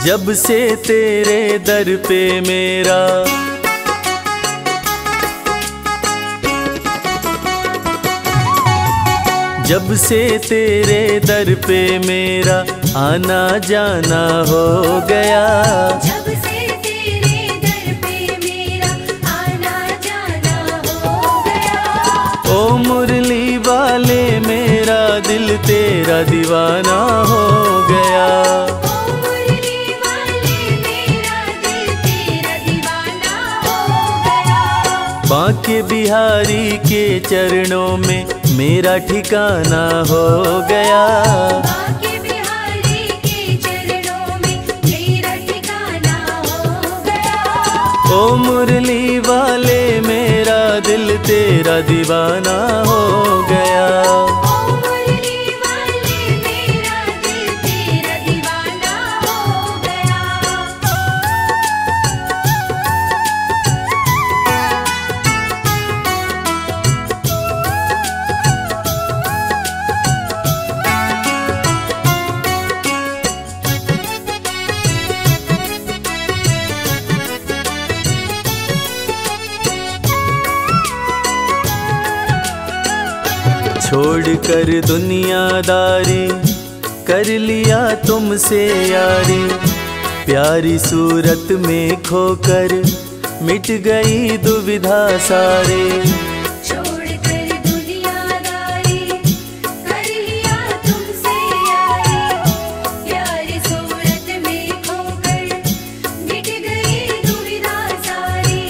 जब से तेरे दर पे मेरा जब से तेरे दर पे मेरा आना जाना हो गया। जब से तेरे दर पे मेरा आना जाना हो गया। ओ मुरली वाले मेरा दिल तेरा दीवाना हो गया। ओ मुरली वाले मेरा दिल तेरा दीवाना हो गया। बांके बिहारी के चरणों में मेरा ठिकाना हो गया। बांके बिहारी के चरणों में मेरा ठिकाना हो गया। ओ मुरली वाले मेरा दिल तेरा दीवाना हो गया। ओ मुरली वाले मेरा दिल तेरा दीवाना हो गया। छोड़कर दुनियादारी कर लिया तुमसे यारी। प्यारी सूरत में खोकर मिट गई दुविधा सारे। छोड़कर दुनियादारी कर लिया तुमसे यारी। प्यारी सूरत में खोकर मिट गई दुविधा सारी।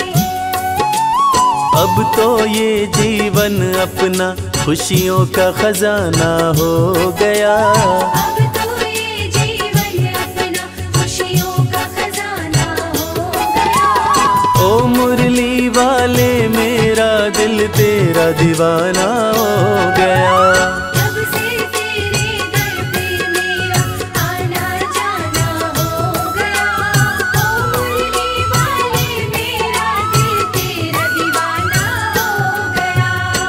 अब तो ये जीवन अपना खुशियों का खजाना हो गया। अब तो ये जीवन अपना खुशियों का खजाना हो गया। ओ मुरली वाले मेरा दिल तेरा दीवाना हो गया। जब से तेरे दर पे मेरा आना जाना हो गया। ओ मुरली वाले मेरा दिल तेरा दीवाना हो गया।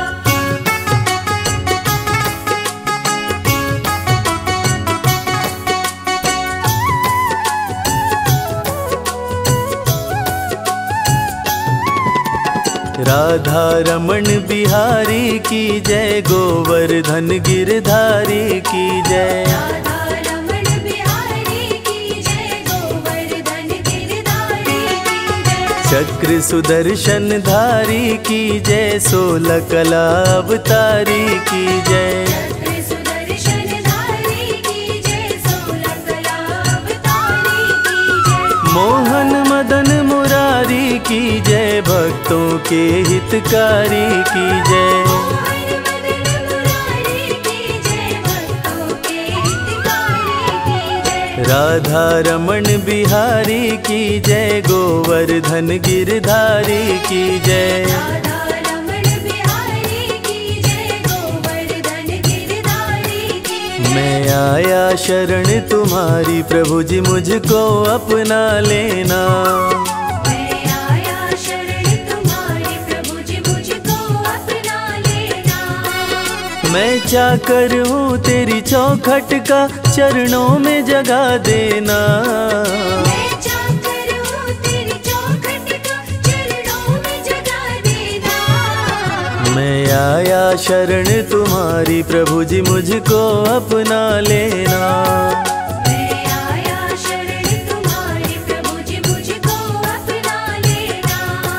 राधा रमण बिहारी की जय, गोवर्धन गिरधारी की जय। राधा रमण बिहारी की जय, गोवर्धन गिरधारी की जय। चक्र सुदर्शन धारी की जय, 16 कला अवतारी की जय। चक्र सुदर्शन धारी की जय, 16 कला अवतारी की जय। मोहन मदन मुरारी की जय, भक्तों के हितकारी की जय। मोहन मदन मुरारी की जय, भक्तों के हितकारी की जय। राधा रमण बिहारी की जय, गोवर्धन गिरधारी की जय। राधा रमण बिहारी की जय, गोवर्धन गिरधारी की जय। मैं आया शरण तुम्हारी, प्रभु जी मुझको अपना लेना। मैं आया शरण तुम्हारी, प्रभु जी मुझको अपना लेना। मैं चाकर हूँ तेरी चौखट का, चरणों में जगा देना। मैं चाकर हूँ तेरी चौखट का, चरणों में जगा देना। मैं आया शरण तुम्हारी, प्रभु जी मुझको अपना लेना। मैं आया शरण तुम्हारी, प्रभु जी मुझको अपना लेना।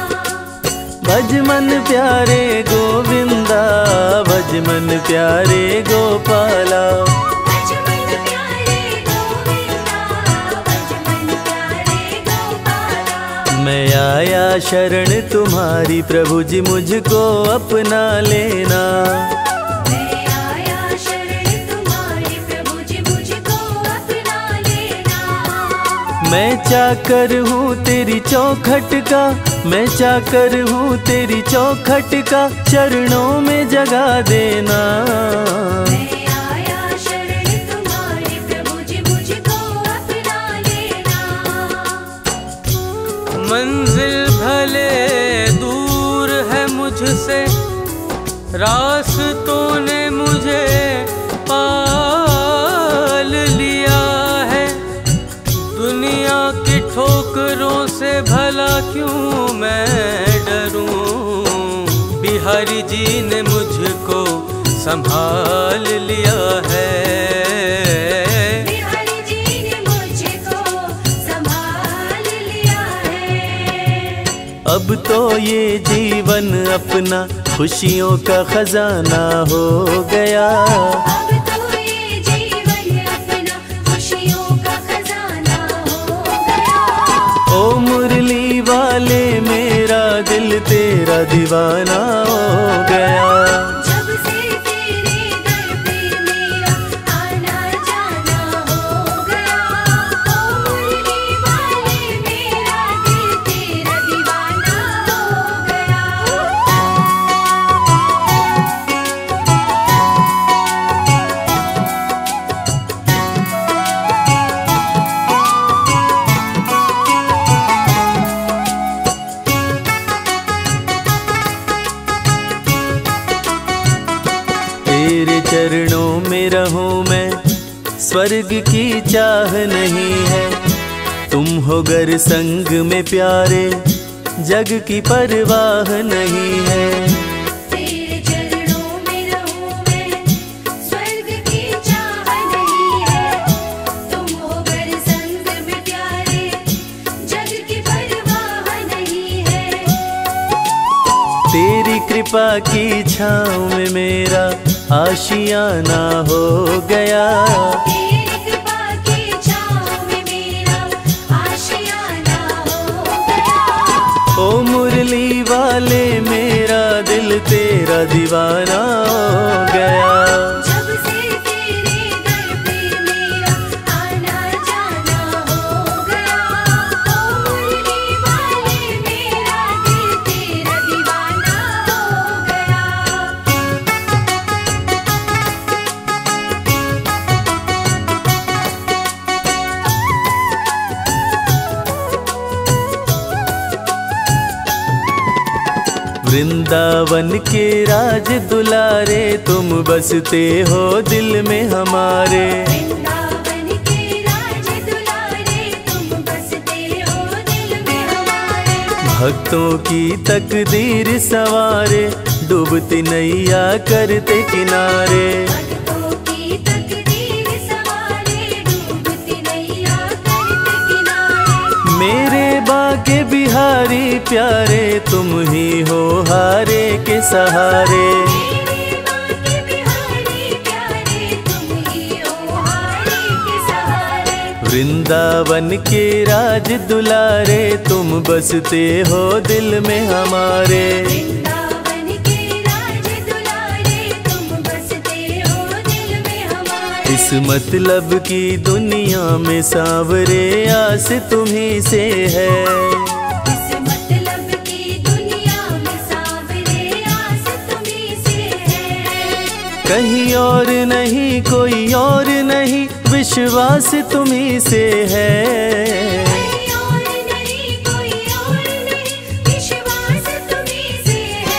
भज मन प्यारे गोविंदा, भज मन प्यारे गोपाला। भज मन प्यारे गोविंदा, भज मन प्यारे गोपाला। मैं आया शरण तुम्हारी, प्रभु जी मुझको अपना लेना। मैं आया शरण तुम्हारी, प्रभु जी मुझको अपना लेना। मैं चाकर हूँ तेरी चौखट का, मैं चाकर हूँ तेरी चौखट का, चरणों में जगा देना। मैं आया शरण तुम्हारी, प्रभु जी मुझको अपना लेना। मंजिल भले दूर है मुझसे, रास्तों ने मुझे पाल लिया है। दुनिया क्यों मैं डरूं, बिहारी जी ने मुझको संभाल लिया है। बिहारी जी ने मुझको संभाल लिया है। अब तो ये जीवन अपना खुशियों का खजाना हो गया। अब तो ये जीवन अपना खुशियों का खजाना हो गया। ओ मुरली वाले मेरा दिल तेरा दीवाना हो गया। जब से तेरे दर पे मेरा आना जाना हो गया। ओ मुरली वाले मेरा दिल तेरा दीवाना हो गया। तेरे चरणों में रहूं मैं, स्वर्ग की चाह नहीं है। तुम हो गर संग में प्यारे, जग की परवाह नहीं है। तेरे चरणों में रहूं मैं, स्वर्ग की चाह नहीं है। तुम हो गर संग में प्यारे, जग की परवाह नहीं है। तेरी कृपा की छाँव में मेरा आशियाना हो गया। तेरी कृपा की छाँव में मेरा आशियाना हो गया। ओ मुरली वाले मेरा दिल तेरा दीवाना हो गया। जब से तेरे दर पे मेरा आना जाना हो गया। ओ मुरली वाले मेरा दिल तेरा दीवाना हो गया। वृंदावन के राज दुलारे, तुम बसते हो दिल में हमारे। वृंदावन के राज दुलारे, तुम बसते हो दिल में हमारे। भक्तों की तकदीर सवारे, डूबती नैया करते किनारे। भक्तों की तकदीर सवारे, डूबती नैया करते किनारे। मेरे बाके बिहारी प्यारे, तुम ही हो हारे के सहारे। मेरे माँ के बिहारी प्यारे, तुम ही हो हारे के सहारे। वृंदावन के राज दुलारे, तुम बसते हो दिल में हमारे। वृंदावन के राज दुलारे, तुम बसते हो दिल में हमारे। इस मतलब की दुनिया में सांवरे, आस तुम्ही से है। इस मतलब की दुनिया में सांवरे, आस तुम्ही से है। कहीं और नहीं कोई और नहीं, विश्वास तुम्ही से है। कोई और नहीं, कोई और नहीं, विश्वास तुम्ही से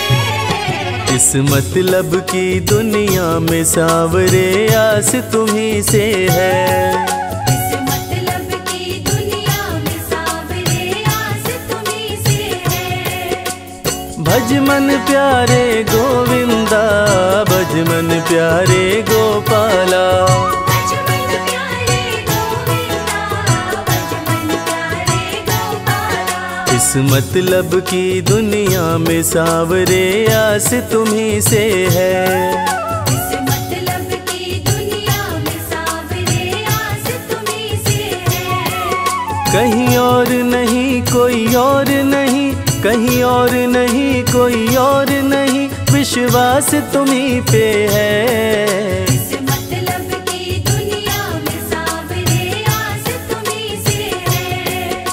है। इस मतलब की दुनिया में सांवरे, आस तुम्ही से है। इस मतलब की दुनिया में सांवरे, आस तुम्ही से है। भज मन प्यारे गोविंदा, भज मन प्यारे गोपाला। बचपन प्यारे गोविंदा, बचपन प्यारे गोपाला। इस मतलब की दुनिया में सांवरे, आस तुम्ही से है। इस मतलब की दुनिया में सांवरे, आस तुम्ही से है। कहीं और नहीं कोई और नहीं, कहीं और नहीं कोई और नहीं, विश्वास तुम्ही पे है। इस मतलब की दुनिया में सांवरे, आस तुम्ही से है।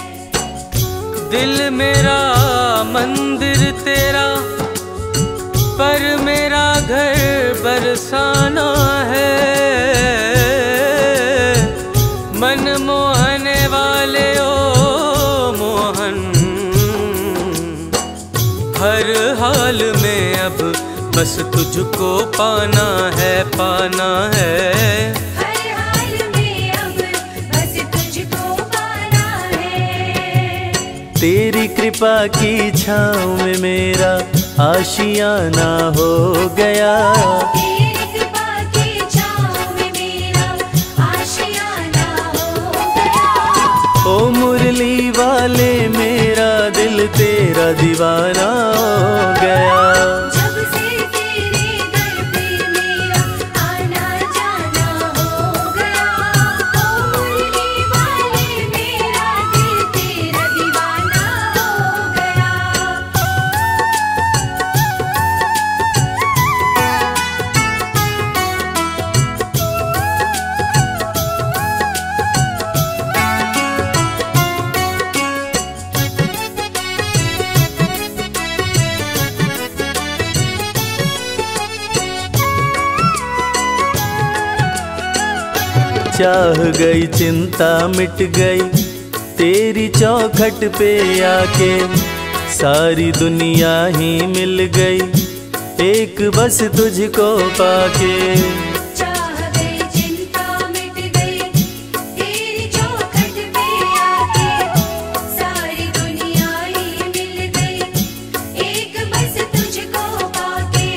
दिल मेरा मंदिर तेरा, पर मेरा घर बरसाना है। मन मोहने वाले ओ मोहन, हर हाल में अब बस तुझको पाना है, पाना है। हर हाल में अब बस तुझको पाना है। तेरी कृपा की छाँव में मेरा आशियाना हो गया। तेरी कृपा की छाँव में मेरा आशियाना हो गया। ओ मुरली वाले मेरा दिल तेरा दीवाना हो गया। जब से तेरे दर पे मेरा आना जाना हो गया। ओ मुरली वाले मेरा दिल तेरा दीवाना हो गया। चाह गई चिंता मिट गई तेरी चौखट पे आके। सारी दुनिया ही मिल गई एक बस तुझको पाके। चाह गई चिंता मिट गई तेरी चौखट पे आके। सारी दुनिया ही मिल गई एक बस तुझको पाके।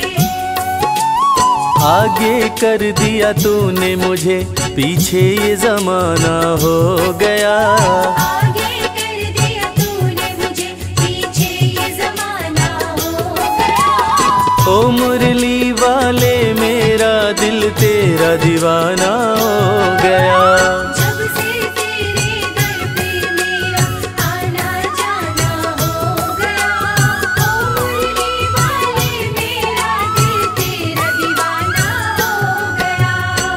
आगे कर दिया तूने मुझे पीछे ये जमाना हो गया। आगे कर दिया तूने मुझे पीछे ये जमाना हो गया। ओ मुरली वाले मेरा दिल तेरा दीवाना हो गया। जब से तेरे दर पे मेरा आना जाना हो गया। ओ मुरली वाले मेरा दिल तेरा दीवाना हो गया।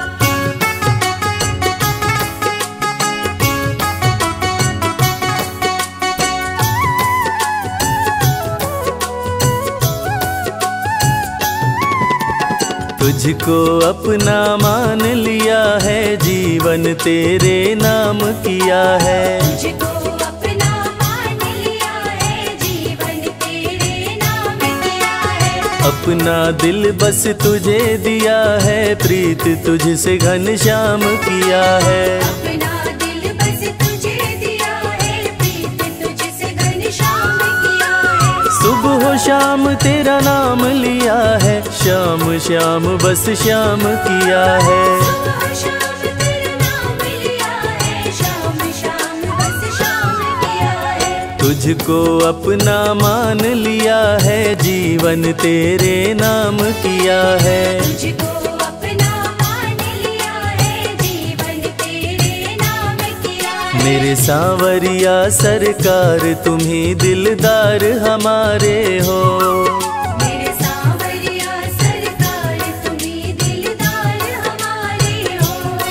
तुझको अपना मान लिया है जीवन तेरे नाम किया है। तुझको अपना मान लिया है जीवन तेरे नाम किया है। अपना दिल बस तुझे दिया है प्रीत तुझसे घनश्याम किया है। अपना दिल बस तुझे दिया है प्रीत तुझसे घनश्याम किया है। सुबह शाम तेरा नाम लिया है श्याम श्याम बस श्याम किया है। सुबह शाम तेरा नाम लिया है शाम शाम बस शाम किया है। तुझको अपना मान लिया है जीवन तेरे नाम किया है। तुझको अपना मान लिया है जीवन तेरे नाम किया है। मेरे सांवरिया सरकार तुम्ही दिलदार हमारे हो। मेरे सांवरिया सरकार तुम्ही दिलदार हमारे हो।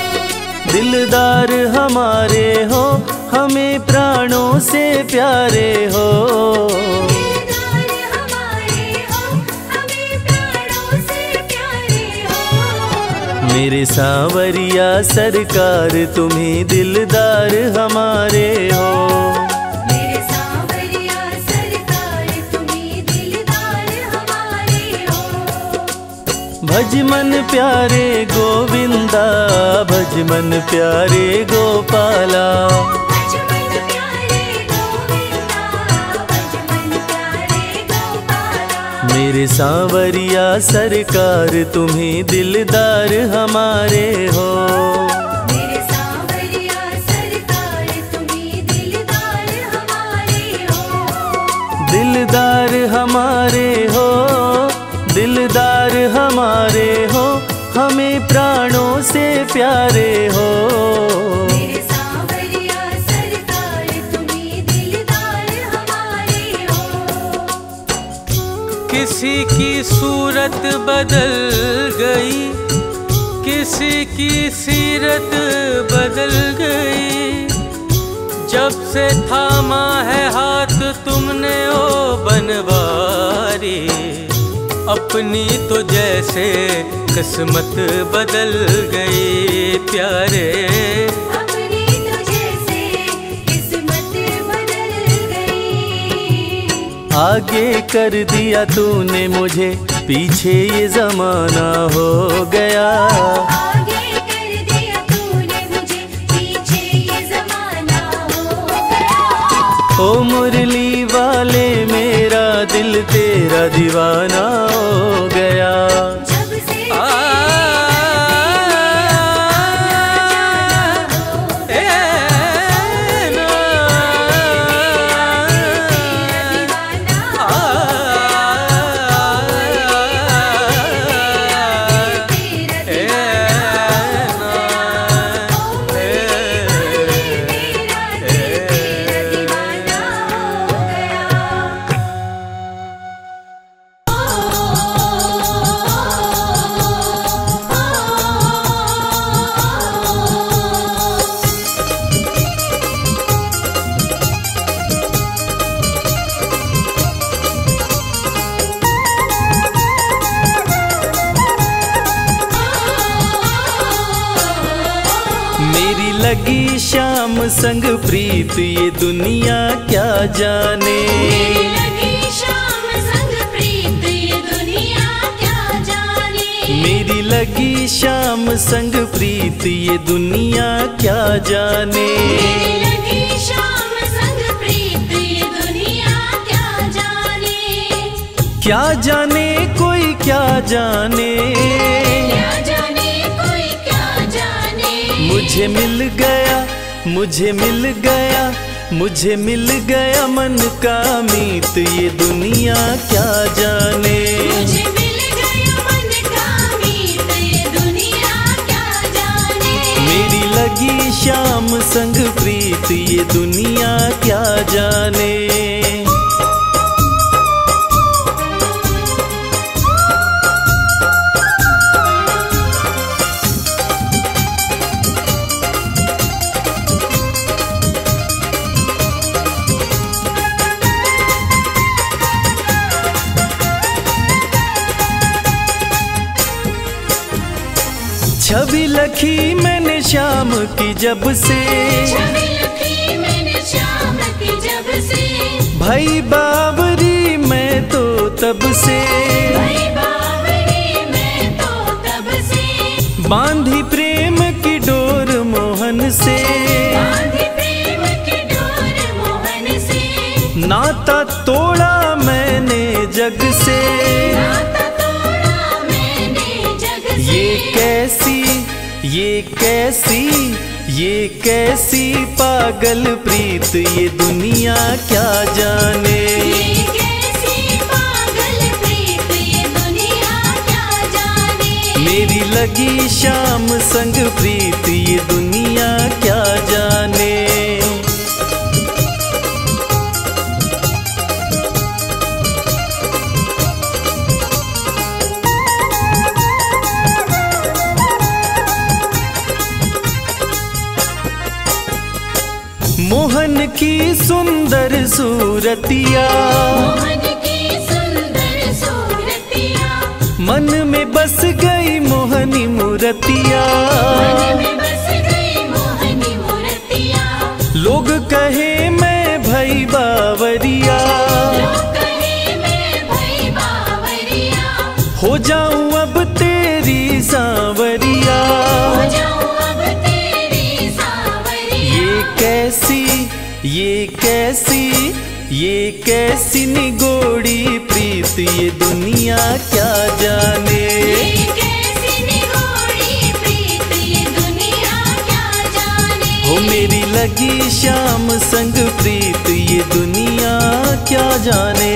दिलदार हमारे हो हमें प्राणों से प्यारे हो। दिलदार हमारे हो हमें प्राणों से प्यारे हो। मेरे सांवरिया सरकार तुम्ही दिलदार हमारे हो। मेरे सांवरिया सरकार तुम्ही दिलदार हमारे हो। भज मन प्यारे गोविंदा भज मन प्यारे गोपाला। भज मन प्यारे गोविंदा भज मन प्यारे गोपाला। मेरे सांवरिया सरकार तुम्ही दिलदार हमारे हो। मेरे सांवरिया सरकार तुम्ही दिलदार हमारे हो। दिलदार हमारे हो दिलदार हमारे हो हमें प्राणों से प्यारे हो। मेरे सांवरिया सरकार तुम्ही दिलदार हमारे हो। किसी की सूरत बदल गई, किसी की सीरत बदल गई। जब से थामा है हाथ तुमने ओ बनवारी, अपनी तो जैसे किस्मत बदल गई प्यारे। अपनी तो जैसे किस्मत बदल गई। आगे कर दिया तूने मुझे पीछे ये जमाना हो गया। आगे कर दिया तूने मुझे पीछे ये जमाना हो गया। ओ मुरली वाले मेरा दिल तेरा दीवाना हो गया। जब से मेरी लगी शाम संग प्रीत ये दुनिया क्या जाने। मेरी लगी शाम संग प्रीत ये दुनिया क्या जाने। मेरी लगी शाम संग प्रीत ये दुनिया क्या जाने। मेरी लगी शाम संग प्रीत ये दुनिया क्या जाने। क्या जाने कोई क्या जाने। क्या जाने कोई क्या जाने। मुझे मिल गया, मुझे मिल गया, मुझे मिल गया मन का मीत ये दुनिया क्या जाने। मुझे मिल गया मन का मीत ये दुनिया क्या जाने। मेरी लगी शाम संग प्रीत ये दुनिया क्या जाने। छवि लखी मैंने शाम की जब से। छवि लखी मैंने शाम की जब से। भाई बावरी मैं तो तब से। भाई बावरी मैं तो तब से। बांधी प्रेम की डोर मोहन से। बांधी प्रेम की डोर मोहन से। नाता तोड़ा मैंने जग से। नाता तोड़ा मैंने जग से। ये कैसी, ये कैसी पागल प्रीत ये दुनिया क्या जाने। ये कैसी पागल प्रीत ये दुनिया क्या जाने। मेरी लगी शाम संग प्रीत ये दुनिया क्या जाने। मोहन की सुंदर सूरतिया। मोहन की सुंदर सूरतिया। मन में बस गई मोहनी मूर्तिया। मन में बस गई मोहनी मूर्तिया। लोग कहे मैं भई बावरिया। लोग कहे मैं भई बावरिया। हो जाऊं अब तेरी सांवरिया। हो जाऊं अब तेरी सांवरिया। ये कैसी, ये कैसी, ये कैसी निगोड़ी प्रीत ये दुनिया क्या जाने। ये कैसी निगोड़ी प्रीत ये दुनिया क्या जाने। हो मेरी लगी शाम संग प्रीत ये दुनिया क्या जाने।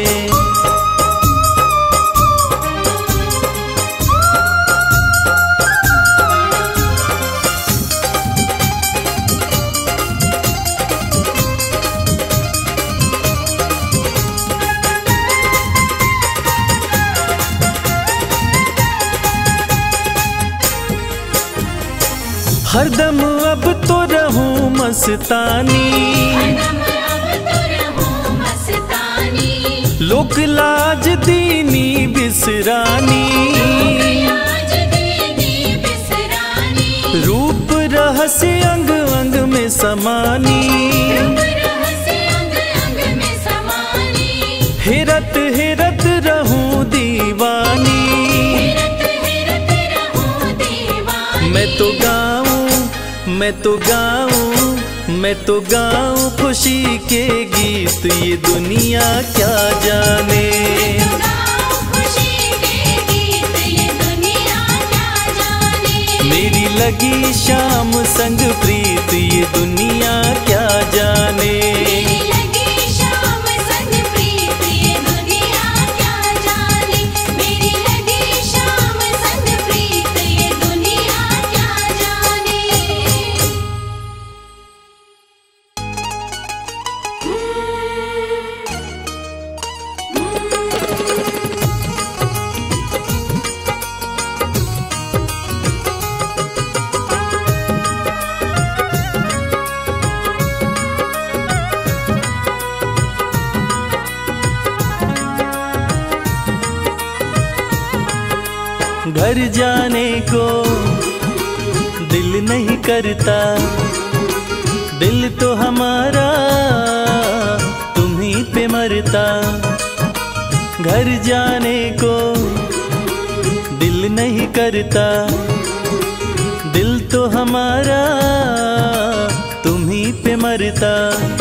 हरदम अब तो रहूं मस्तानी। हरदम अब तो रहूं मस्तानी। लोक लाज दीनी बिसरानी। आज दीदी बिसरानी। रूप रहस्य अंग अंग में समानी। रूप रहस्य अंग अंग में समानी। हेरत हेरत रहूं दीवानी। हेरत हेरत रहूं दीवानी। मैं तो गाऊं, मैं तो गाऊं, मैं तो गाऊं खुशी के गीत, ये दुनिया क्या जाने। मेरी लगी शाम संग प्रीत, ये दुनिया क्या जाने। घर जाने को दिल नहीं करता, दिल तो हमारा तुम्हीं पे मरता। घर जाने को दिल नहीं करता, दिल तो हमारा तुम्हीं पे मरता।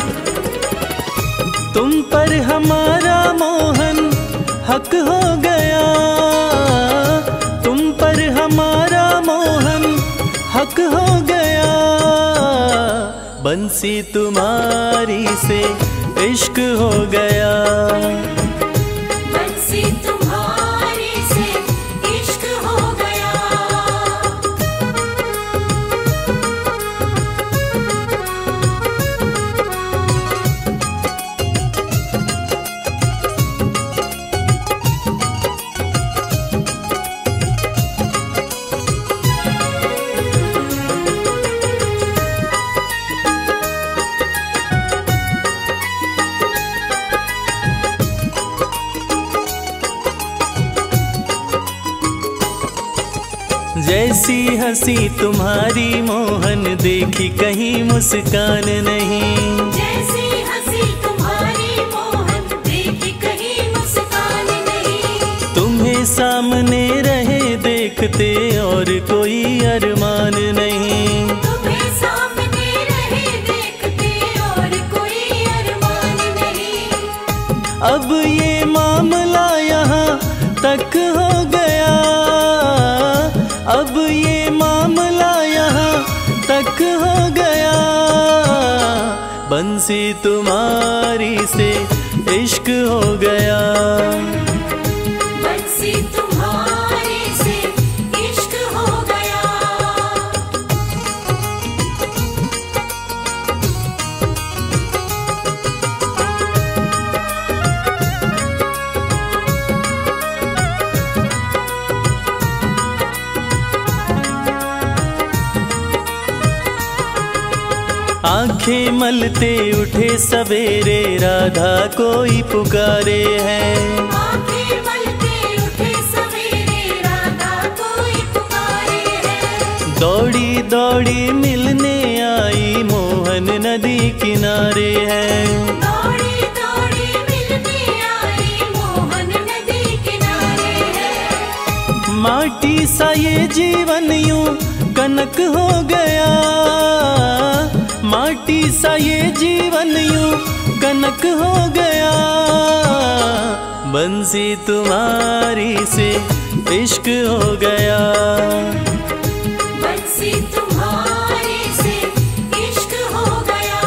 तुम पर हमारा मोहन हक हो गया, तुम पर हमारा मोहन हक हो गया। बंसी तुम्हारी से इश्क हो गया, बंसी तुम्हारी से इश्क हो गया। जैसी हंसी तुम्हारी मोहन, देखी कहीं मुस्कान नहीं। जैसी हंसी तुम्हारी मोहन, देखी कहीं मुस्कान नहीं। तुम्हें सामने रहे देखते और कोई अरमान नहीं। तुम्हें सामने रहे देखते और कोई अरमान नहीं। अब ये मामला यहाँ तक हो गया, अब ये मामला यहाँ तक हो गया। बंसी तुम्हारी से इश्क हो गया, बंसी तुम्हारी से इश्क हो गया। आंखें मलते उठे सवेरे, राधा कोई पुकारे है। आंखें मलते उठे सवेरे, राधा कोई पुकारे है। दौड़ी दौड़ी मिलने आई, मोहन नदी किनारे है। दौड़ी दौड़ी मिलने आई, मोहन नदी किनारे है। माटी सा ये जीवन यूं कनक हो गया, माटी सा ये जीवन यूं कनक हो गया। बंसी तुम्हारी से इश्क हो गया, बंसी तुम्हारी से इश्क हो गया।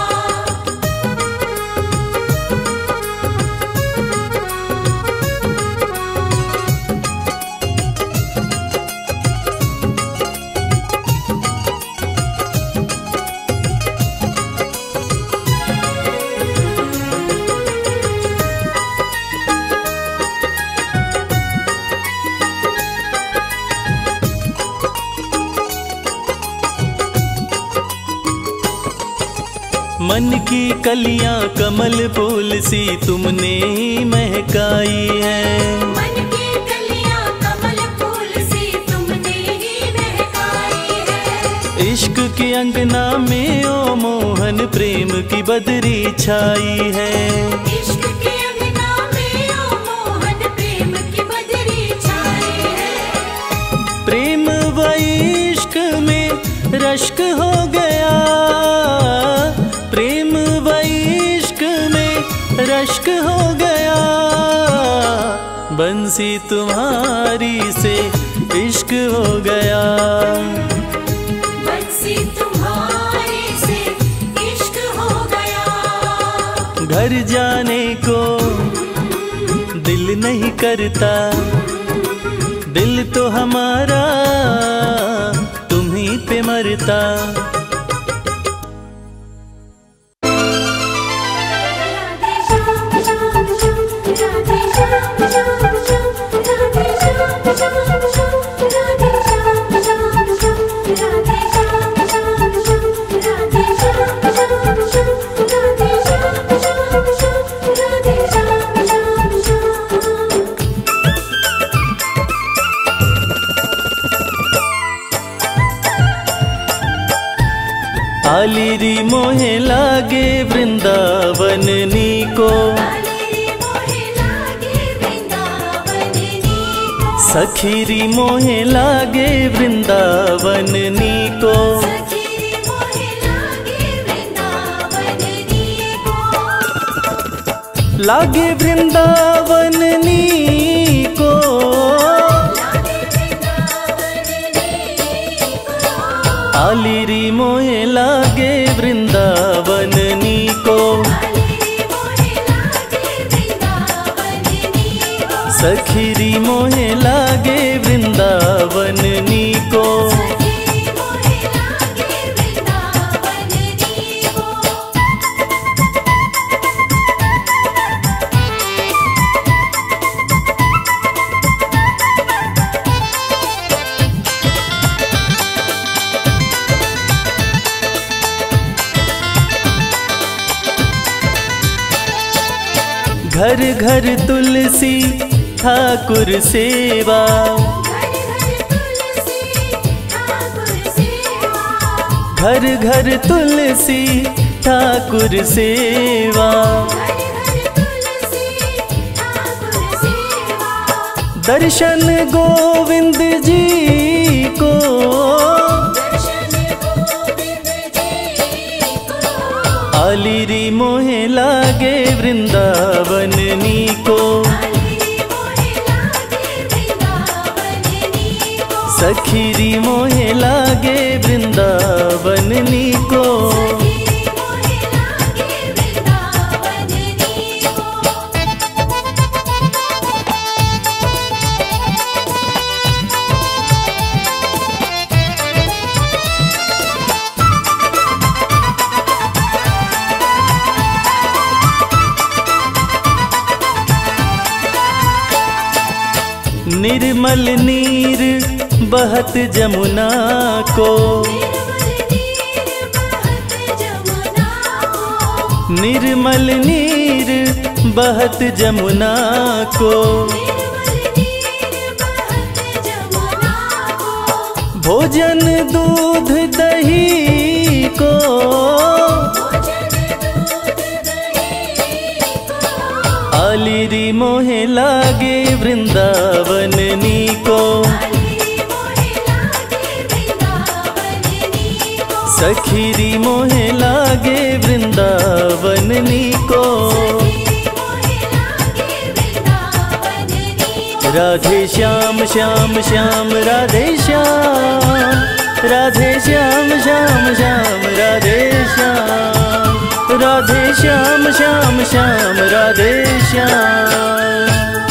मन की कलियां कमल फूल सी तुमने ही महकाई है। मन की कलियां कमल फूल सी तुमने ही महकाई है। इश्क के अंगना में ओ मोहन प्रेम की बदरी छाई है। इश्क के अंगना में ओ मोहन प्रेम की बदरी छाई है। प्रेम व इश्क में रश्क हो गया, बंसी तुम्हारी से इश्क हो गया। बंसी तुम्हारी से इश्क हो गया। घर जाने को दिल नहीं करता, दिल तो हमारा तुम्हीं पे मरता। आलिरी मोहे लागे वृंदावन नीको, सखीरी मोहे लागे वृंदावन नीको। लागे वृंदावन नीको, आलिरी मोहे लागे वृंदावन नीको। सखीरी मोहे लागे वृंदावन नीको। घर घर तुलसी ठाकुर सेवा, घर घर तुलसी ठाकुर सेवा। दर्शन गोविंद जी को, आलिरी मोहे लागे वृंदावन नीको। सखीरी मोहे लागे वृंदावन नीको। निर्मल नीर बहत जमुना को, निर्मल नीर बहत जमुना को। भोजन दूध दही को, आलिरी मोहे लागे वृंदावन नीको। सखीरी मोहे लागे वृंदावन नीको। राधे श्याम श्याम श्याम राधे श्याम, राधे श्याम श्याम श्याम राधे श्याम, राधे श्याम श्याम श्याम राधे श्याम।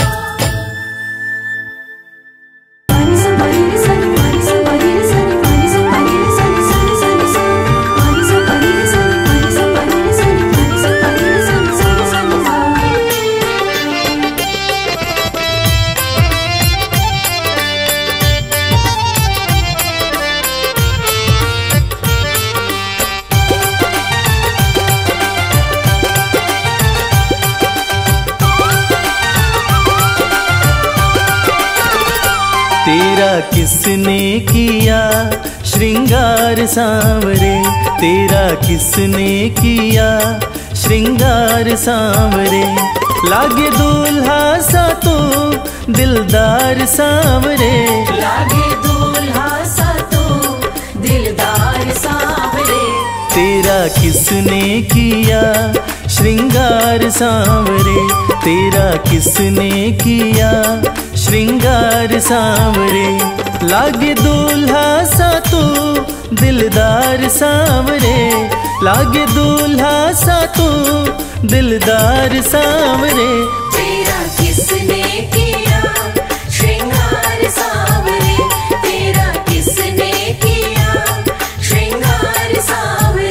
तेरा किसने किया श्रृंगार सांवरे, तेरा किसने किया श्रृंगार सांवरे। लागे दूल्हा सा तो दिलदार सांवरे, लागे दूल्हा सा तो दिलदार सांवरे। तेरा किसने किया श्रृंगार सांवरे, तेरा किसने किया श्रृंगार सांवरे, लागे दूल्हा सा तू दिलदार सांवरे, लागे दूल्हा सा तू दिलदार सांवरे। तेरा किसने किया श्रृंगार सांवरे, तेरा किसने किया श्रृंगार सांवरे।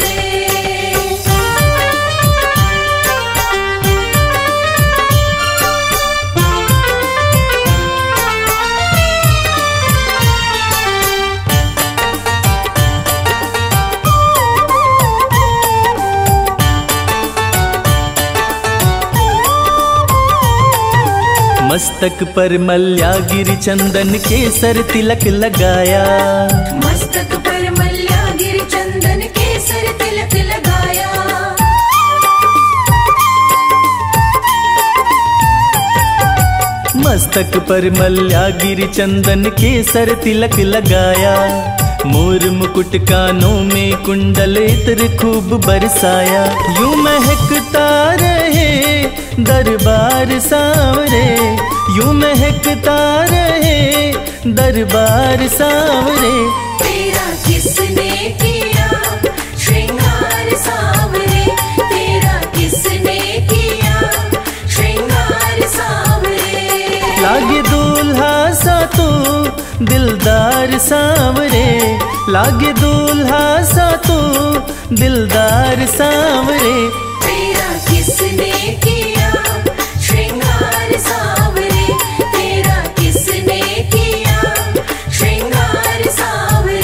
मस्तक पर मल्यागिरी चंदन केसर तिलक लगाया, मस्तक पर मल्यागिरी चंदन केसर तिलक लगाया। मस्तक पर मल्यागिरी चंदन केसर तिलक लगाया, मोर मुकुट कानों में कुंडल इत्र खूब बरसाया। यूं महकता रहे दरबार सांवरे, यूं महकता रहे दरबार सांवरे। तेरा किसने किया श्रृंगार सांवरे, तेरा किसने किया श्रृंगार सांवरे। लागे दूल्हा सा तू दिलदार सांवरे, लागे दूल्हा सा तू दिलदार सांवरे। तेरा किसने किया श्रृंगार सांवरे, तेरा किसने किया श्रृंगार सांवरे।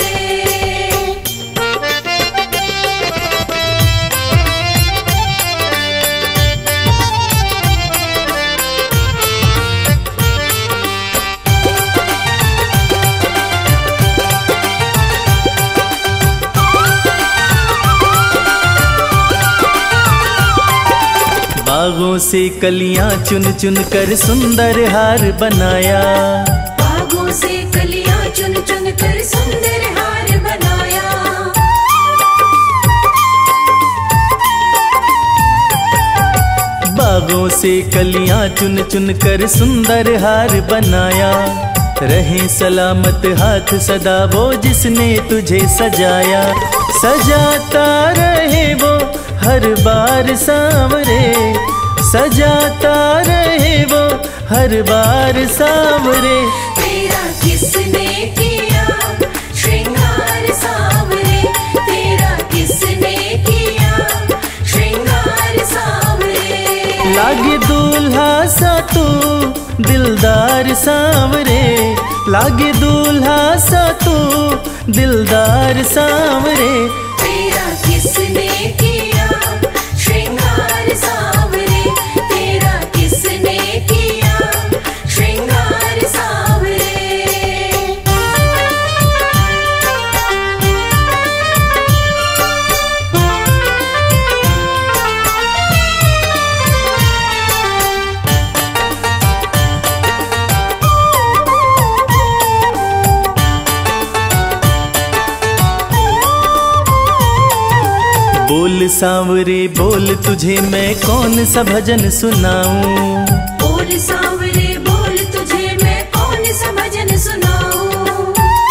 बागों से कलियां चुन चुन कर सुंदर हार बनाया, बागों से कलियां चुन चुन कर सुंदर हार बनाया। बागों से कलियां चुन चुन कर सुंदर हार बनाया। रहे सलामत हाथ सदा वो जिसने तुझे सजाया, सजाता रहे वो हर बार सांवरे, सजाता रहे वो हर बार सांवरे। तेरा किसने किया श्रृंगार सांवरे, तेरा किसने किया श्रृंगार सांवरे। लागे दूल्हा सा तू दिलदार सांवरे, लागे दूल्हा सा तू दिलदार सांवरे। तेरा किसने किया श्रृंगार सांवरे, तेरा किसने किया श्रृंगार सांवरे। बोल सांवरे बोल तुझे मैं कौन सा भजन सुनाऊं, बोल सांवरे बोल तुझे मैं कौन सा भजन सुनाऊं।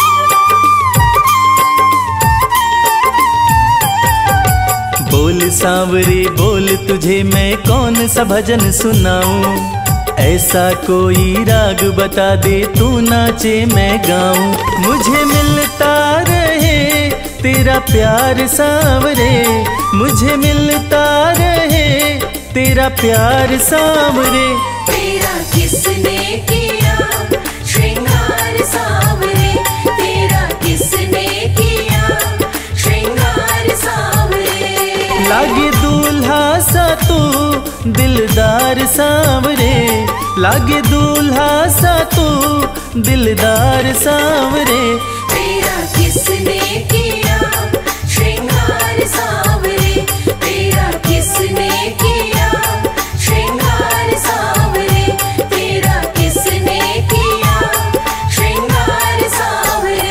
बोल सांवरे बोल तुझे मैं कौन सा भजन सुनाऊं। ऐसा कोई राग बता दे तू नाचे मैं गाऊं। मुझे मिलता रहे तेरा प्यार सांवरे, मुझे मिलता रहे तेरा प्यार सांवरे। तेरा किसने किया श्रृंगार सांवरे, तेरा किसने किया श्रृंगार सांवरे। लागे दूल्हा सा तू दिलदार सांवरे, लागे दूल्हा सा तू दिलदार सांवरे। तेरा किसने किया श्रृंगार सांवरे, तेरा किसने किया श्रृंगार सांवरे, तेरा किसने किया श्रृंगार सांवरे।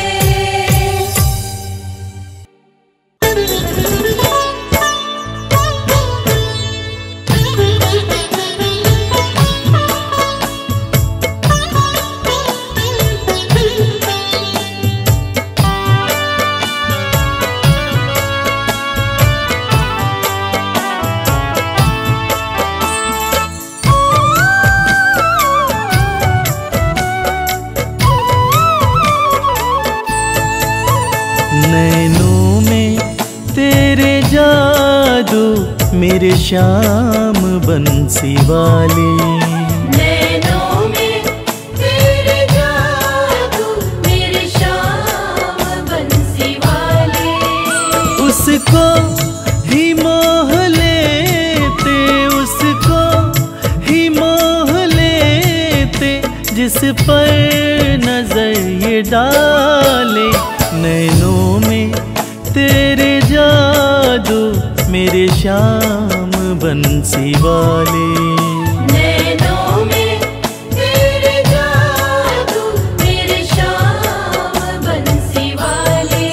मेरे श्याम बंसी वाले। नैनों में तेरे जादू मेरे श्याम बंसी वाले। उसको ही मोह लेते, उसको ही मोह लेते, जिस पर नजर ये डाले। नैनों में तेरे जादू मेरे श्याम बंसी वाले। नैनों में तेरे जादू मेरे श्याम बंसी वाले।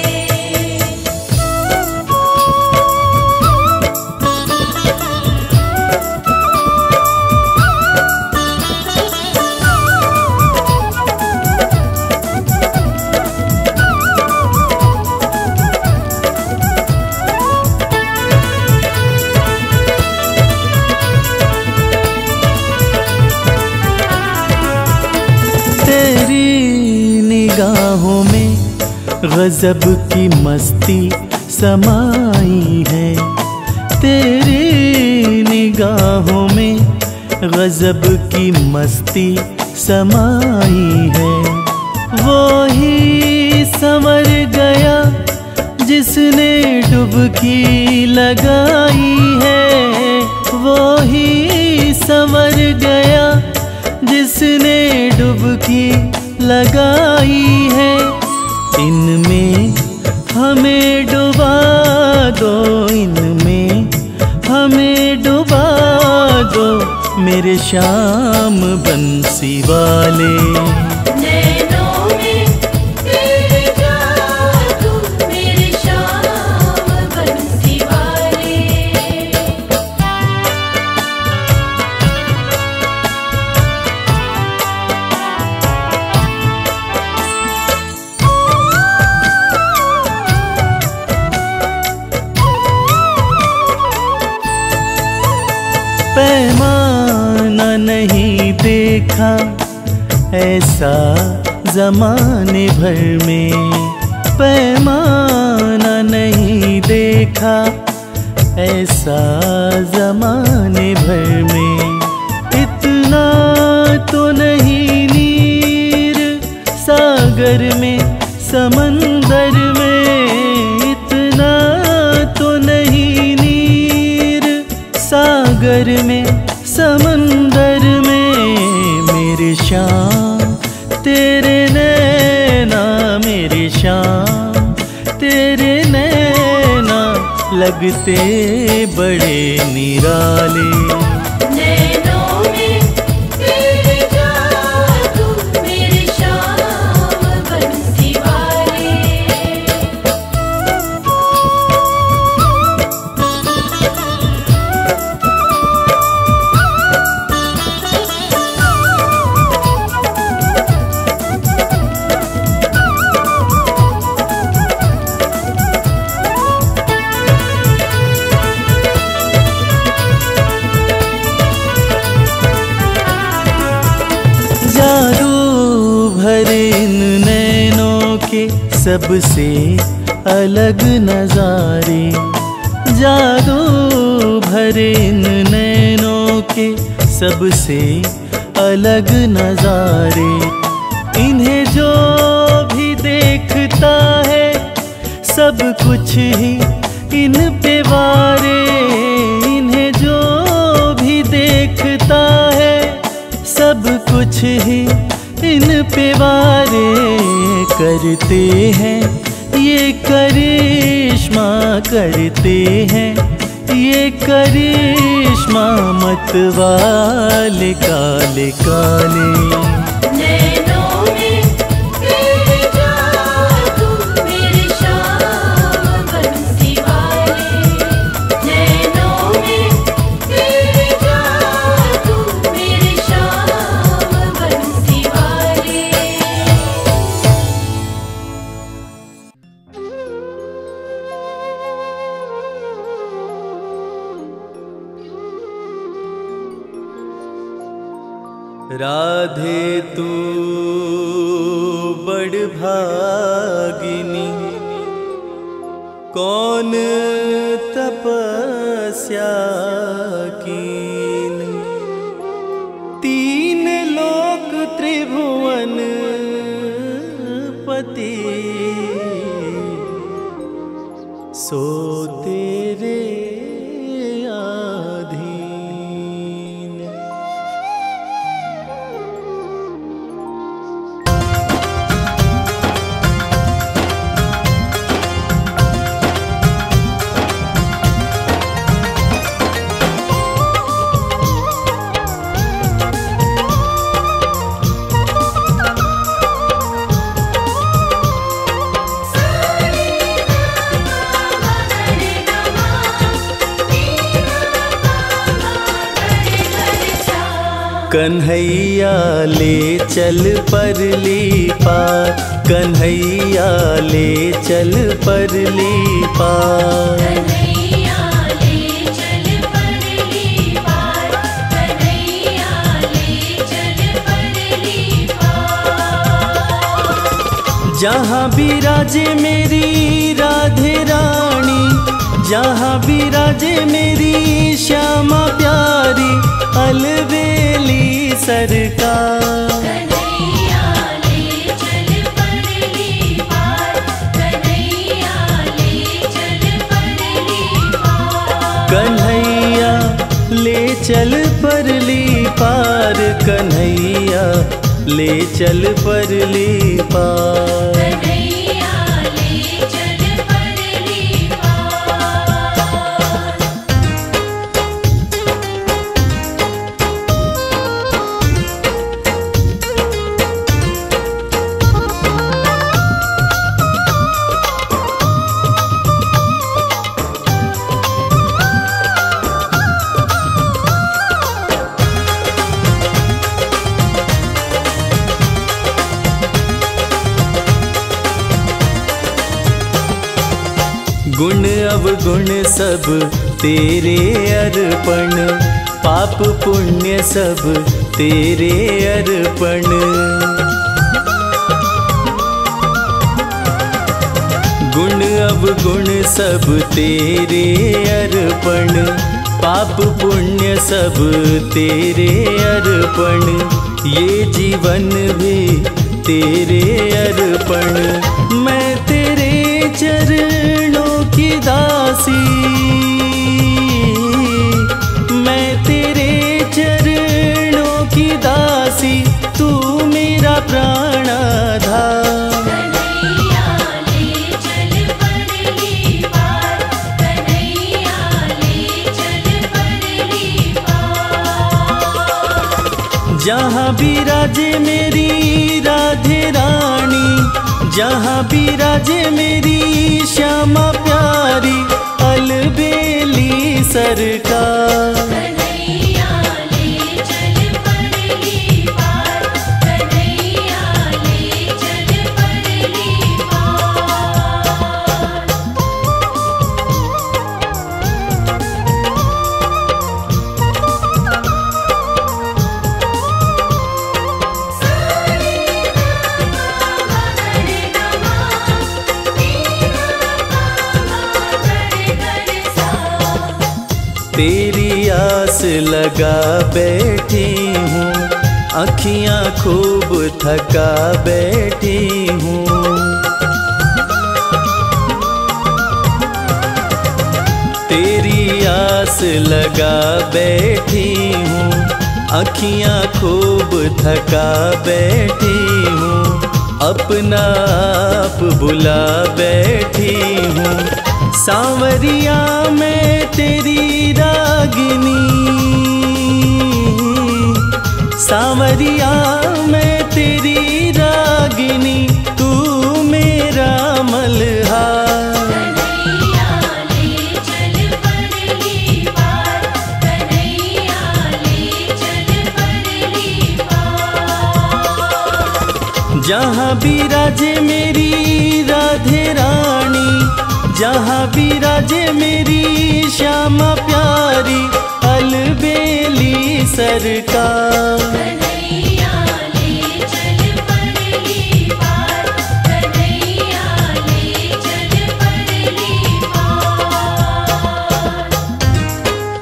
निगाहों में गजब की मस्ती समाई है। तेरी निगाहों में गजब की मस्ती समाई है। वो ही संवर गया जिसने डुबकी लगाई है। वो ही संवर गया जिसने डुबकी लगाई है। इनमें हमें डुबा दो, इनमें हमें डुबा दो, मेरे श्याम बंसी वाले। नैनों में तेरे जादू मेरे श्याम बंसी वाले। पैमाना नहीं देखा ऐसा जमाने भर में। पैमाना नहीं देखा ऐसा जमाने भर में। इतना तो नहीं नीर सागर में समंदर में। इतना तो नहीं नीर सागर में समंदर में। मेरे श्याम तेरे नैना, मेरे श्याम तेरे नैना लगते बड़े निराले। नैनों में तेरे जादू मेरे श्याम बंसी वाले। जादू भरे इन नैनों के सबसे अलग नजारे। जादू भरे इन नैनों के सबसे अलग नजारे। इन्हें जो भी देखता है सब कुछ ही इन पे वारे। इन्हें जो भी देखता है सब कुछ ही इन पे वारे। करते हैं ये करिश्मा, करते हैं ये करिश्मा मतवाले काले काले। नैनों में तेरे जादू मेरे श्याम बंसी वाले। नैनों में तेरे जादू मेरे श्याम बंसी वाले। राधे तू बड़ भागिनी, कौन तपस्या तपस्या कीन। तीन लोक त्रिभुवन पति सो तेरे आधीन। कन्हैया ले चल परली पार, कन्हैया ले चल परली पार। कन्हैया ले चल परली पार, कन्हैया ले चल परली पार। जहाँ विराजे मेरी राधे रानी, जहाँ विराजे मेरी श्यामा प्यारी, अलबेली सरकार। कन्हैया ले चल परली पार, कन्हैया ले चल परली पार। कन्हैया ले चल परली पार, कन्हैया ले चल परली पार। कन्हैया ले चल परली पार। गुण अवगुण सब तेरे अर्पण, पाप पुण्य सब तेरे अर्पण। गुण अवगुण सब तेरे अर्पण, पाप पुण्य सब तेरे अर्पण। ये जीवन भी तेरे अर्पण, मैं तेरे चरणों की दासी, मैं तेरे चरणों की दासी, तू मेरा प्राणाधार। कन्हैया ले चल परली पार, कन्हैया ले चल परली पार। जहाँ विराजे मेरी राधे रानी, जहाँ विराजे मेरी श्यामा प्यारी, अलबेली सरकार। कन्हैया ले चल परली पार, कन्हैया ले चल परली पार। तेरी आस लगा बैठी हूँ, अखियाँ खूब थका बैठी हूँ। तेरी आस लगा बैठी हूँ, अखियाँ खूब थका बैठी हूँ। अपना आप बुला बैठी हूँ, सांवरिया मैं तेरी रागिनी, सांवरिया मैं तेरी रागिनी, तू मेरा मल्हार। कन्हैया ले चल परली पार, कन्हैया ले चल परली पार। जहाँ विराजे मेरी राधे रानी, जहाँ विराजे मेरी श्यामा प्यारी, अलबेली सरकार। कन्हैया ले चल परली पार, कन्हैया ले चल परली पार।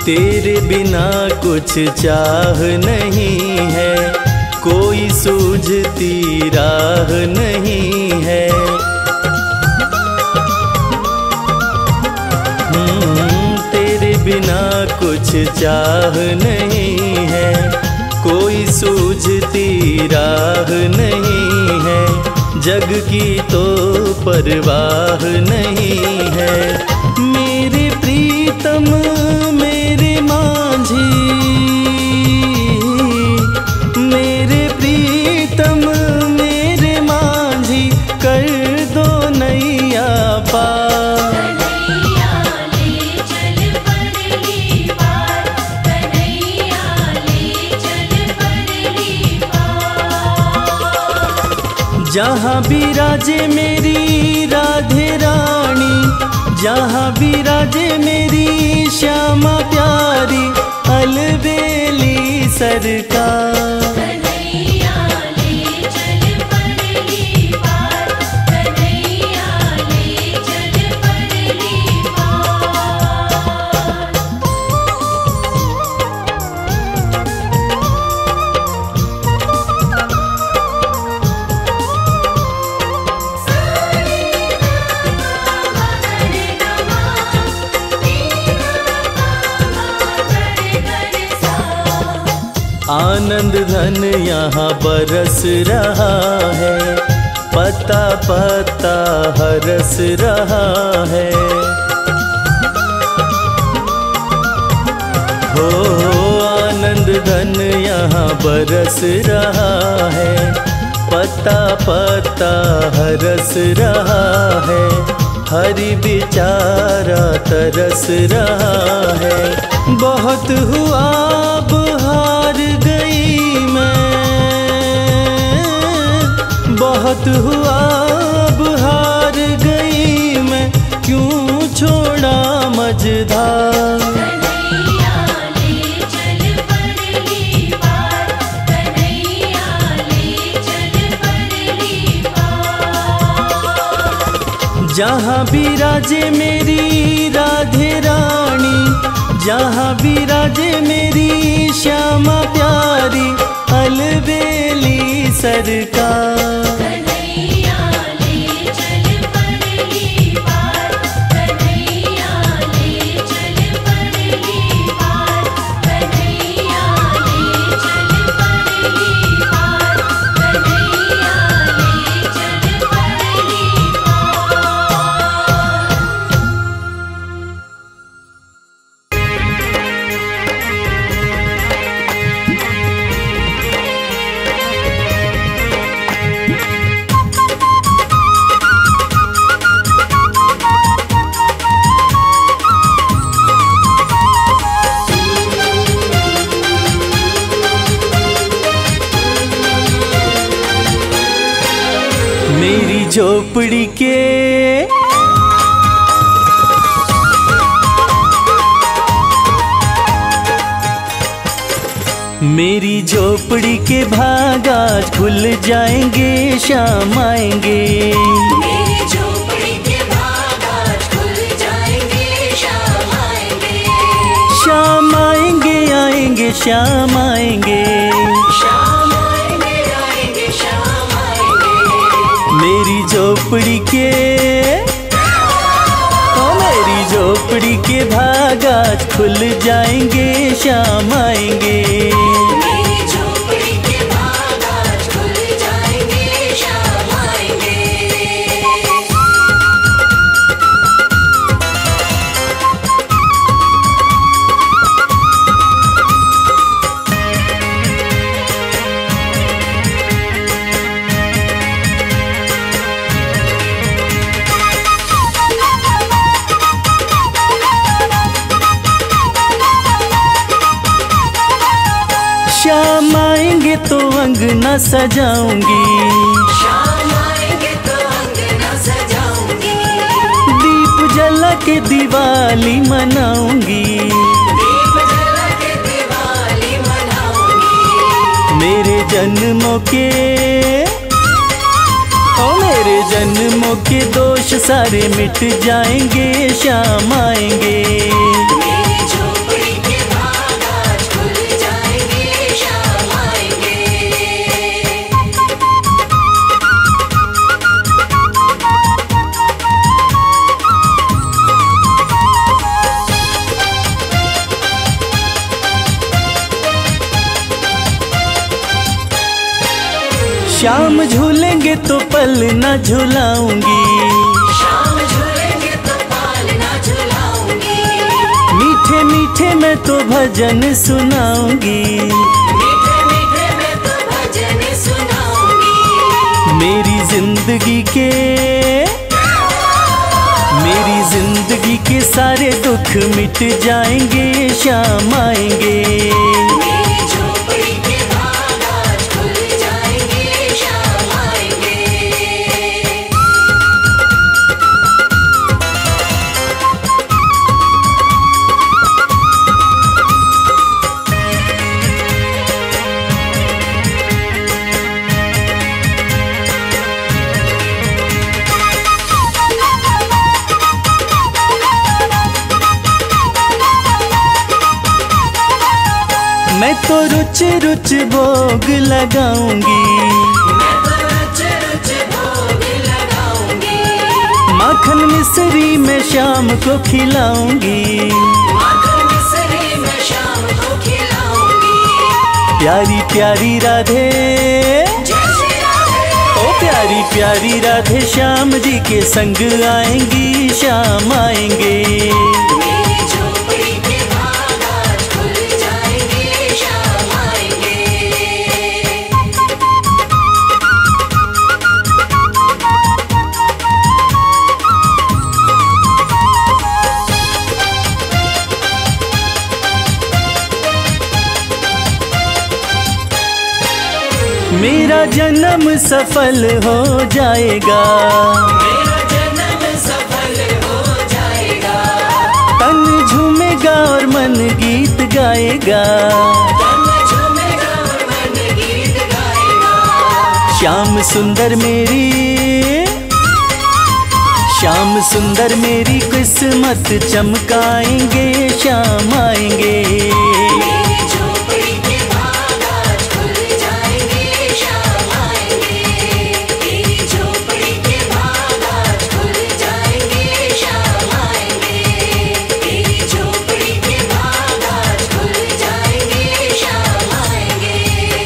तेरे बिना कुछ चाह नहीं है, कोई सूझती राह नहीं है। तेरे बिना कुछ चाह नहीं है, कोई सूझती राह नहीं है। जग की तो परवाह नहीं है। मेरे प्रीतम मेरे मांझी, मेरे प्रीतम मेरे मांझी, कर दो नैया पार। कन्हैया ले चल परली पार, कन्हैया ले चल परली पार। जहाँ विराजे मेरी राधे रानी, जहाँ विराजे मेरी श्यामा प्यारी, अलबेली सरकार। कन्हैया ले चल परली पार, कन्हैया ले चल परली आनंद धन यहाँ बरस रहा है, पता पता हरस रहा है। हो आनंद धन यहाँ बरस रहा है, पता पता हरस रहा है। हरि बेचारा तरस रहा है। बहुत हुआ अब हार गई मैं, बहुत हुआ अब हार गई मैं, क्यों छोड़ा मझधार। कन्हैया ले चल परली पार, कन्हैया ले चल परली पार। जहाँ विराजे मेरी राधे रानी, जहाँ विराजे मेरी श्यामा प्यारी, अलबेली सरकार। कन्हैया ले चल परली पार, कन्हैया ले चल परली पार, कन्हैया ले चल परली पार, कन्हैया ले चल परली मेरी झोपड़ी के मेरी झोपड़ी के भाग आज खुल जाएंगे, शाम आएंगे। मेरी झोपड़ी के भाग आज खुल जाएंगे, शाम आएंगे। शाम आएंगे आएंगे शाम आएंगे, शाम आएंगे आएंगे शाम आएंगे। मेरी झोपड़ी के मेरी झोपड़ी के भाग आज खुल जाएंगे, शाम आएंगे। मेरी झोपड़ी के भाग आज खुल जाएंगे, शाम आएंगे। शाम आएंगे तो अंगना सजाऊंगी, शाम आएंगे तो अंगना सजाऊंगी। दीप जला के दिवाली मनाऊंगी, दीप जला के दिवाली मनाऊंगी। मेरे जन्मों के मेरे जन्मों के दोष सारे मिट जाएंगे, शाम आएंगे। मेरी झोपड़ी के शाम झूलेंगे तो पल न झुलाऊंगी, शाम झूलेंगे तो पाल ना झुलाऊंगी, मीठे मीठे मैं तो भजन सुनाऊंगी, मीठे मीठे मैं तो भजन सुनाऊंगी। मेरी जिंदगी के सारे दुख मिट जाएंगे, शाम आएंगे। मेरी झोपड़ी के भाग आज खुल जाएंगे, शाम आएंगे। मैं तो रुच रुच भोग लगाऊंगी, मैं तो रुच रुच भोग लगाऊंगी, माखन मिश्री मैं शाम को खिलाऊंगी, माखन मिश्री मैं शाम को खिलाऊंगी। प्यारी प्यारी राधे, जय श्री राधे, ओ प्यारी प्यारी राधे श्याम जी के संग आएंगी, शाम आएंगे। मेरी झोपड़ी के भाग आज खुल जाएंगे, शाम आएंगे। मेरा जन्म सफल हो जाएगा, मेरा जन्म सफल हो जाएगा, तन झूमेगा और मन गीत गाएगा, तन झूमेगा और मन गीत गाएगा। श्याम सुंदर मेरी किस्मत चमकाएंगे, शाम आएंगे। मेरी झोपड़ी के भाग आज खुल जाएंगे, शाम आएंगे। मेरी झोपड़ी के भाग आज खुल जाएंगे, शाम आएंगे। मेरी झोपड़ी के भाग आज खुल जाएंगे, शाम आएंगे।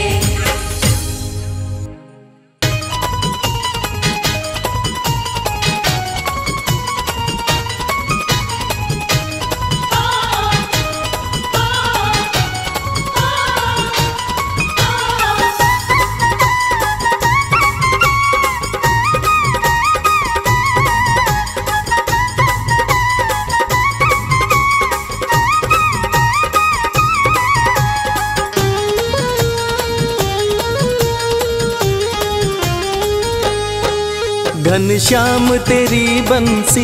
घनश्याम तेरी बंसी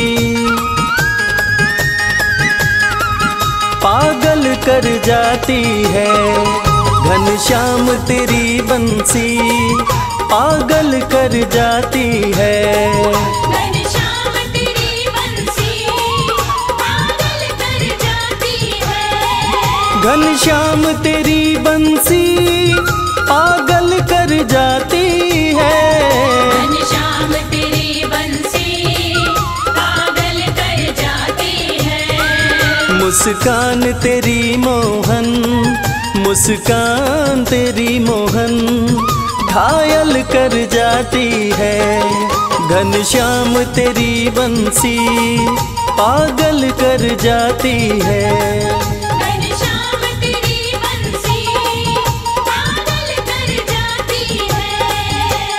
पागल कर जाती है, घनश्याम तेरी बंसी पागल कर जाती है, घनश्याम तेरी बंसी पागल कर जाती है, घनश्याम तेरी बंसी पागल कर जाती है। घनश्याम तेरी बंसी पागल कर जाती है। मुस्कान तेरी मोहन, मुस्कान तेरी मोहन घायल कर जाती है, घनश्याम तेरी बंसी पागल कर जाती है। घनश्याम तेरी बंसी पागल कर जाती है।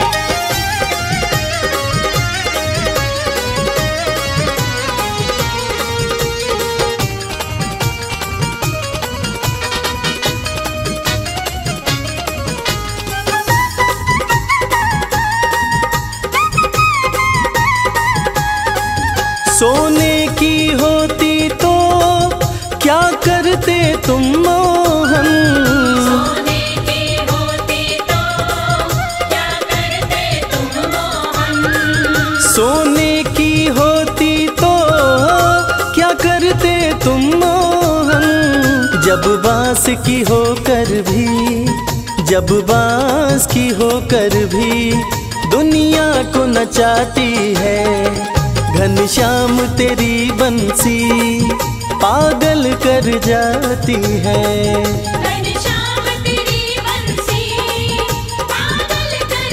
सोने की होती तो क्या करते तुम मोहन, सोने की होती तो क्या करते तुम मोहन, सोने की होती तो क्या करते तुम मोहन। जब बांस की होकर भी, जब बांस की होकर भी दुनिया को नचाती है, घनश्याम तेरी बंसी पागल कर जाती है। घनश्याम तेरी बंसी पागल कर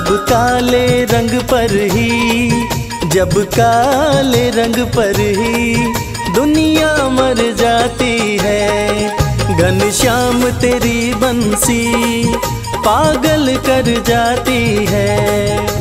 जब काले रंग पर ही, जब काले रंग पर ही दुनिया मर जाती है। घनश्याम तेरी बंसी पागल कर जाती है।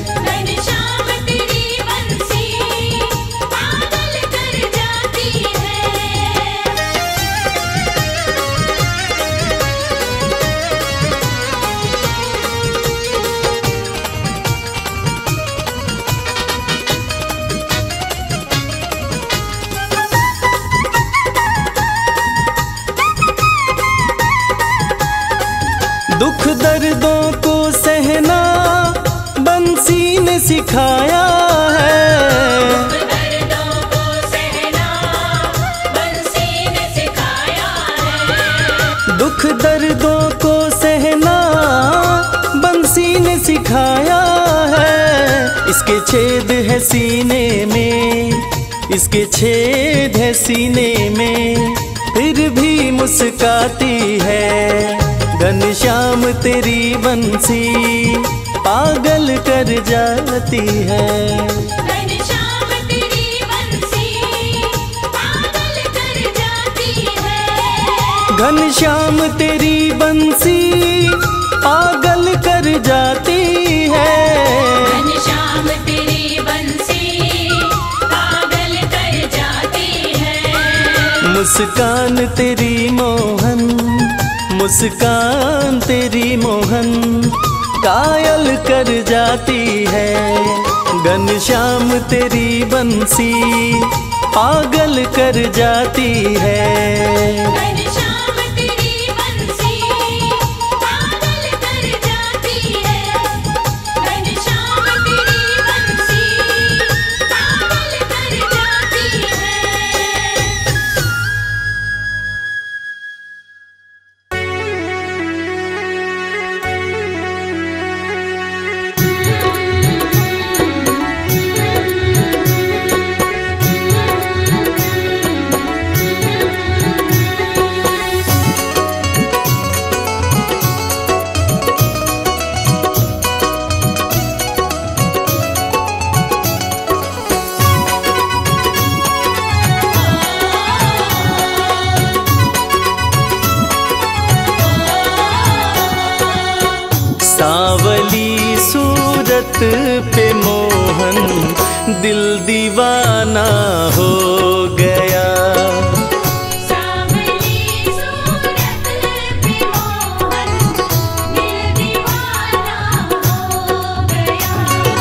दुख दर्दों को सहना बंसी ने सिखाया है। दर्दों को सहना बंसी ने सिखाया है। दुख दर्दों को सहना बंसी ने सिखाया है। इसके छेद है सीने में, इसके छेद है सीने में, फिर भी मुस्काती है। घनश्याम तेरी बंसी पागल कर जाती है। घनश्याम तेरी बंसी पागल कर जाती है। घनश्याम तेरी बंसी पागल कर जाती है। घनश्याम तेरी बंसी पागल कर जाती है। मुस्कान तेरी मोहन, मुस्कान तेरी मोहन कायल कर जाती है। घनश्याम तेरी बंसी पागल कर जाती है। घनश्याम तेरी बंसी पागल कर जाती है। घनश्याम तेरी बंसी पागल कर जाती है। सांवली सूरत पे मोहन दिल दीवाना हो गया। सांवली सूरत पे मोहन दिल दीवाना हो गया।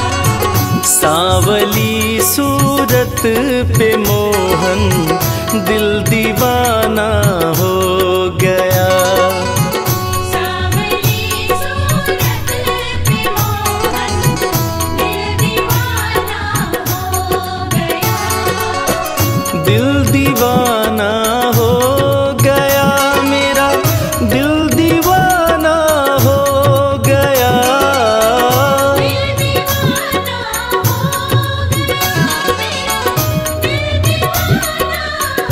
सांवली सूरत पे मोहन दिल दीवाना हो गया। दिल दीवाना हो गया मेरा, दिल दीवाना हो गया। दिल दीवाना हो गया मेरा, दिल दीवाना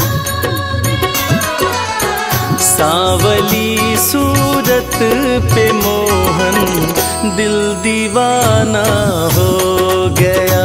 हो गया। सांवली सूरत पे मोहन दिल दीवाना हो गया।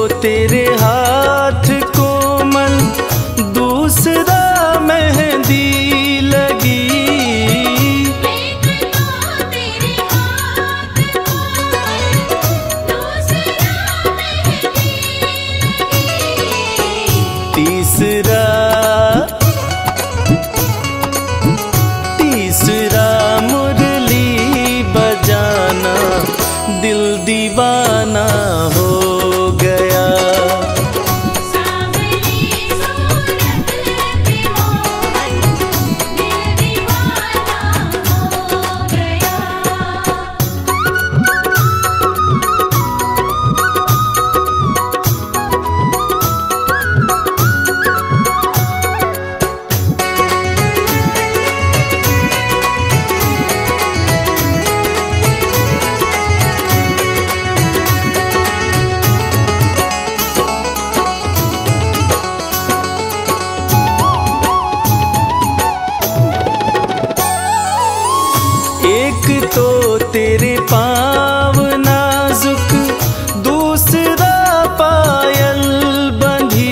तेरे हाथ कोमल, दूसरा मेहंदी लगी। तीसरा मुरली बजाना, दिल दीवाना हो गया। एक तो तेरे पाँव नाजुक, दूसरा पायल बंधी।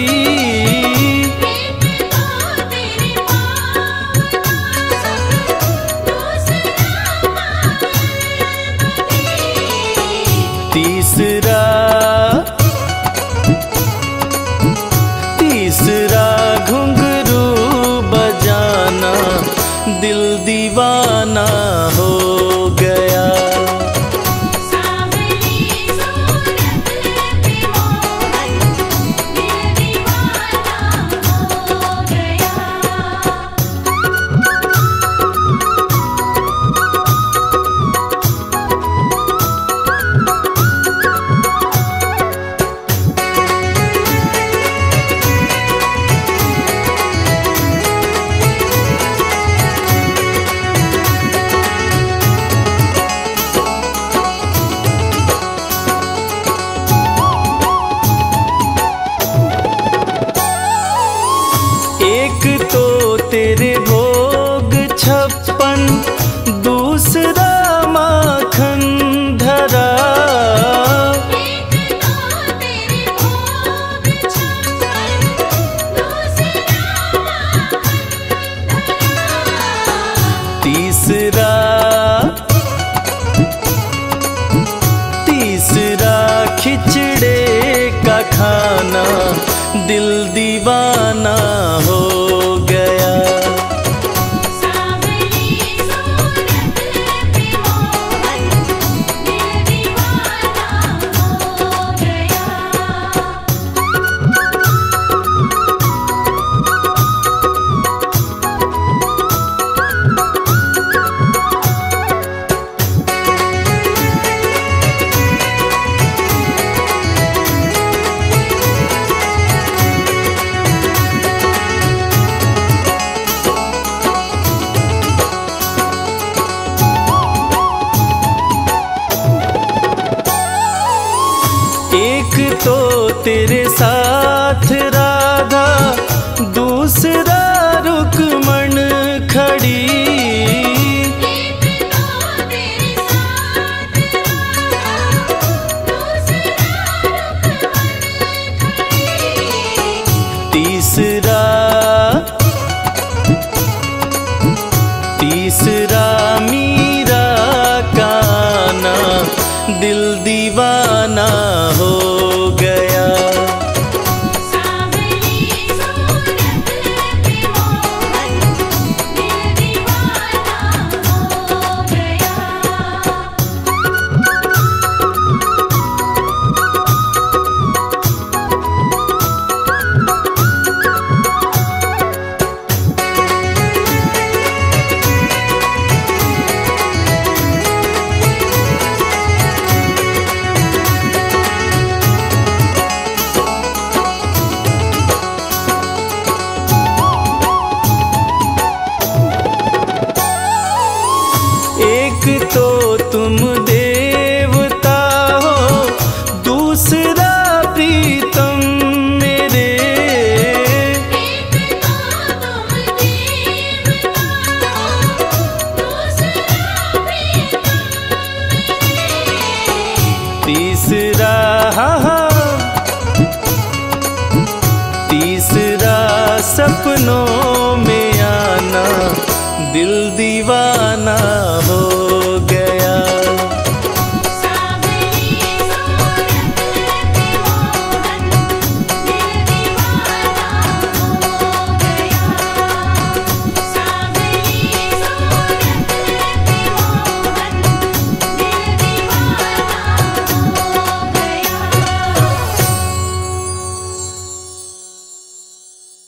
तीसरा घुंघरू बजाना, दिल दीवाना हो गया। एक तो तेरे भोग 56, दूसरा माखन धरा। तीसरा खिचड़े का खाना, दिल दीवाना हो गया। एक तो तेरे साथ राधा, दूसरा रुक्मण खड़ी। तीसरा मीरा का आना, दिल दीवाना हो गया। एक तो तुम देवता हो, दूसरा प्रीतम मेरे। सपनों